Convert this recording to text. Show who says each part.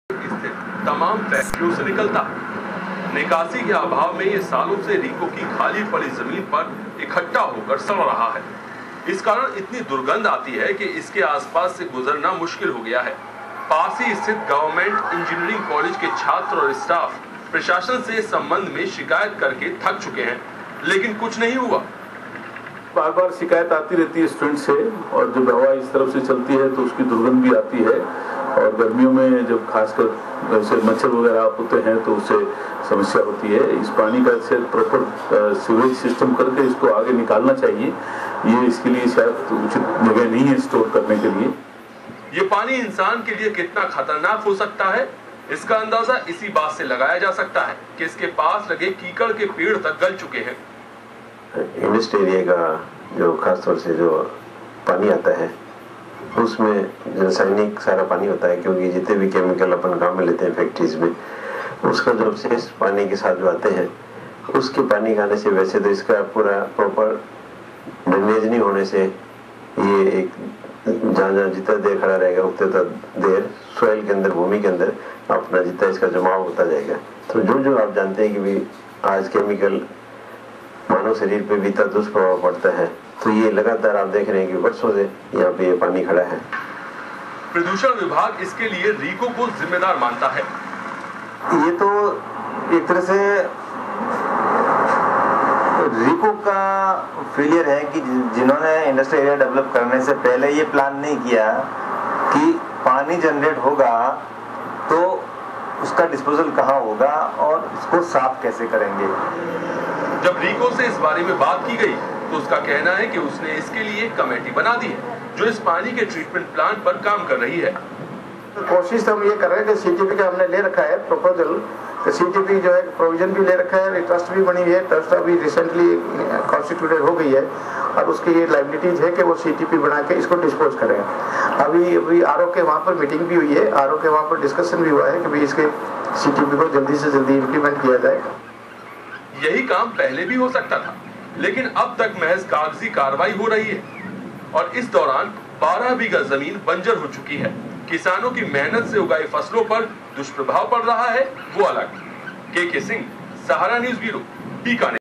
Speaker 1: स्थित तमाम फैक्ट्रियों से निकलता है। निकासी के अभाव में ये सालों से रीको की खाली पड़ी जमीन पर इकट्ठा होकर सड़ रहा है। इस कारण इतनी दुर्गंध आती है कि इसके आसपास से गुजरना मुश्किल हो गया है। पास ही स्थित गवर्नमेंट इंजीनियरिंग कॉलेज के छात्र और स्टाफ प्रशासन से इस संबंध में शिकायत करके थक चुके हैं, लेकिन कुछ नहीं हुआ।
Speaker 2: बार बार शिकायत आती रहती है स्टूडेंट से, और जब हवा इस तरफ से चलती है तो उसकी दुर्गंध भी आती है, और गर्मियों में जब खासकर ऐसे मच्छर वगैरह होते हैं तो उससे समस्या होती है। इस पानी का से प्रॉपर सीवेज सिस्टम करके इसको आगे निकालना चाहिए। ये इसके लिए शायद उचित जगह नहीं है स्टोर करने के लिए।
Speaker 1: ये पानी इंसान के लिए कितना खतरनाक हो सकता है, इसका अंदाजा इसी बात से लगाया जा सकता है कि इसके पास लगे कीकड़ के पेड़ तक गल चुके हैं।
Speaker 3: इंडस्ट्री एरिया का जो खासतौर से जो पानी आता है उसमें रासायनिक सारा पानी होता है, क्योंकि जितने भी केमिकल अपन काम में लेते हैं फैक्ट्रीज में, उसका जो अवशेष पानी के साथ जो आते हैं उसके पानी खाने से वैसे तो इसका पूरा प्रॉपर ड्रेनेज नहीं होने से ये एक जहाँ जितना देर खड़ा रहेगा उतना देर सॉइल के अंदर, भूमि के अंदर अपना जितना इसका जमाव होता जाएगा। तो जो आप जानते हैं कि भी आज केमिकल मानव शरीर पे भी इतना दुष्प्रभाव पड़ता है, तो ये लगातार आप देख रहे हैं कि वर्षों से यहाँ पे ये पानी खड़ा है।
Speaker 1: प्रदूषण विभाग इसके लिए रीको को जिम्मेदार मानता है।
Speaker 4: ये तो एक तरह से रीको का फेलियर है कि जिन्होंने इंडस्ट्रियल एरिया डेवलप करने से पहले ये प्लान नहीं किया कि पानी जनरेट होगा तो उसका डिस्पोजल कहाँ होगा और उसको साफ कैसे करेंगे।
Speaker 1: जब रीको से इस बारे में बात की गई तो उसका कहना है कि उसने इसके लिए एक कमेटी बना दी है जो इस पानी के ट्रीटमेंट प्लांट पर काम कर रही है।
Speaker 5: तो कोशिश तो हम ये कर रहे हैं कि सीटीपी का हमने ले रखा है प्रपोजल, तो सीटीपी जो है प्रोविजन भी ले रखा है, ट्रस्ट भी बनी हुई है, ट्रस्ट अभी रिसेंटली कॉन्स्टिट्यूटेड हो गई है और उसकी ये लाइबिलिटीज है कि वो सीटीपी बना के इसको डिस्पोज करें। अभी आरओ के वहाँ पर मीटिंग भी हुई है, आरओ के वहाँ पर डिस्कशन भी हुआ है कि भाई इसके सीटीपी को जल्दी से जल्दी इम्प्लीमेंट किया जाए।
Speaker 1: यही काम पहले भी हो सकता था, लेकिन अब तक महज कागजी कार्रवाई हो रही है और इस दौरान 12 बीघा जमीन बंजर हो चुकी है। किसानों की मेहनत से उगाई फसलों पर दुष्प्रभाव पड़ रहा है वो अलग। K Singh, Sahara news bureau, Bikaner.